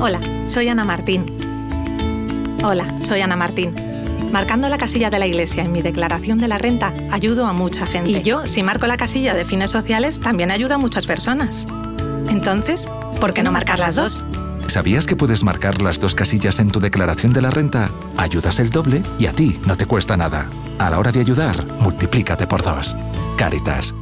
Hola, soy Ana Martín. Hola, soy Ana Martín. Marcando la casilla de la Iglesia en mi declaración de la renta, ayudo a mucha gente. Y yo, si marco la casilla de fines sociales, también ayudo a muchas personas. Entonces, ¿por qué no marcar las dos? ¿Sabías que puedes marcar las dos casillas en tu declaración de la renta? Ayudas el doble y a ti no te cuesta nada. A la hora de ayudar, multiplícate por 2. Cáritas.